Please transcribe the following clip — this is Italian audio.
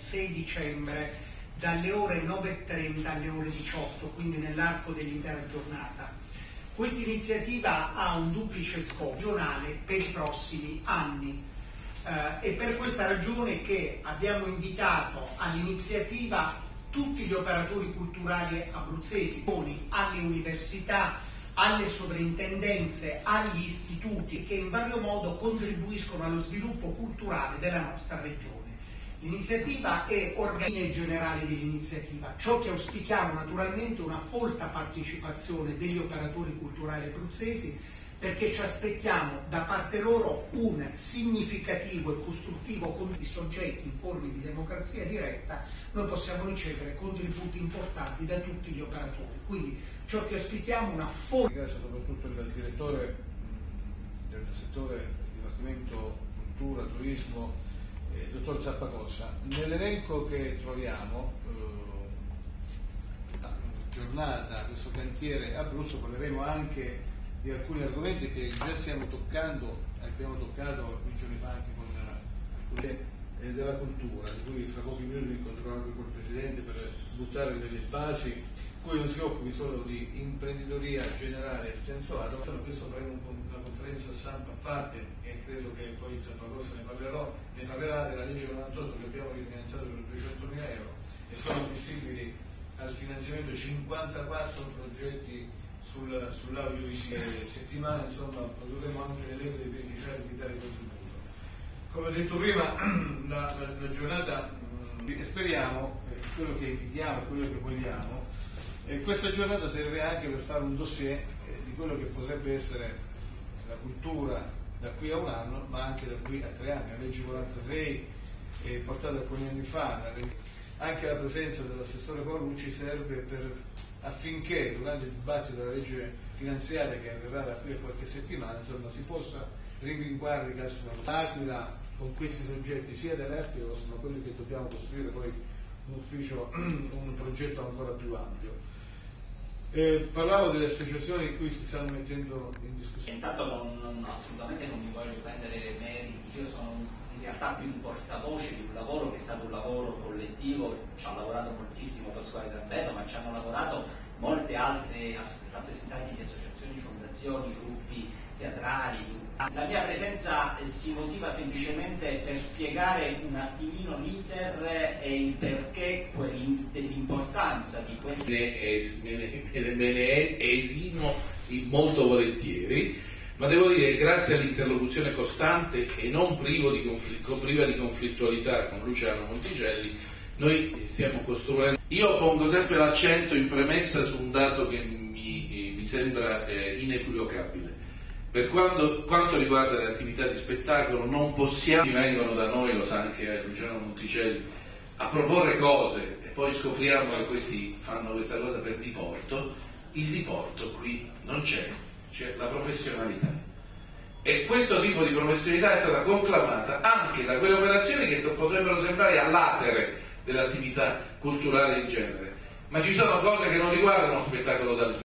6 dicembre dalle ore 9:30 alle ore 18, quindi nell'arco dell'intera giornata. Questa iniziativa ha un duplice scopo regionale per i prossimi anni. È per questa ragione che abbiamo invitato all'iniziativa tutti gli operatori culturali abruzzesi, alle università, alle sovrintendenze, agli istituti che in vario modo contribuiscono allo sviluppo culturale della nostra regione. L'iniziativa è organica generale dell'iniziativa, ciò che auspichiamo naturalmente una folta partecipazione degli operatori culturali abruzzesi, perché ci aspettiamo da parte loro un significativo e costruttivo di soggetti in forme di democrazia diretta. Noi possiamo ricevere contributi importanti da tutti gli operatori, quindi ciò che auspichiamo è una folta. Ringrazio soprattutto il direttore del settore Dipartimento Cultura, Turismo, dottor Zappacossa. Nell'elenco che troviamo giornata, questo cantiere Abruzzo, parleremo anche di alcuni argomenti che già stiamo toccando, abbiamo toccato alcuni giorni fa anche con alcune della cultura, di cui fra pochi minuti incontrerò anche col Presidente per buttare delle basi, cui non si occupi solo di imprenditoria generale in senso lato. Questo faremo una conferenza stampa a parte e credo che poi Zappacossa ne parlerà della legge 98 che abbiamo rifinanziato per 200.000 euro e sono possibili al finanziamento 54 progetti sull'audiovisivo. Settimana insomma produrremo anche l'elenco dei beneficiari di tale contributo. Come ho detto prima, la giornata, speriamo, quello che invitiamo, quello che vogliamo, questa giornata serve anche per fare un dossier di quello che potrebbe essere la cultura da qui a un anno, ma anche da qui a 3 anni. La legge 46 portata alcuni anni fa, anche la presenza dell'assessore Paolucci serve affinché durante il dibattito della legge finanziaria che avverrà da qui a qualche settimana, insomma, si possa rivinquare il caso L'Aquila con questi soggetti sia delle arti che sono quelli che dobbiamo costruire poi un ufficio, un progetto ancora più ampio. Parlavo delle associazioni in cui si stanno mettendo in discussione. Intanto assolutamente non mi voglio prendere meriti, io sono in realtà più un portavoce di un lavoro che è stato un lavoro collettivo, ci ha lavorato moltissimo Pasquale Gambetto, ma ci hanno lavorato molte altre rappresentanti di associazioni, fondazioni, gruppi teatrali. La mia presenza si motiva semplicemente per spiegare un attimino l'iter e il perché dell'importanza di questo. Me ne esimo molto volentieri, ma devo dire che grazie all'interlocuzione costante e non priva di conflittualità con Luciano Monticelli, noi stiamo costruendo. Io pongo sempre l'accento in premessa su un dato che mi sembra inequivocabile. Per quanto riguarda le attività di spettacolo, non possiamo, vengono da noi, lo sa anche Luciano Monticelli, a proporre cose e poi scopriamo che questi fanno questa cosa per diporto. Il diporto qui non c'è la professionalità. E questo tipo di professionalità è stata conclamata anche da quelle operazioni che potrebbero sembrare all'atere dell'attività culturale in genere, ma ci sono cose che non riguardano lo spettacolo dal vivo.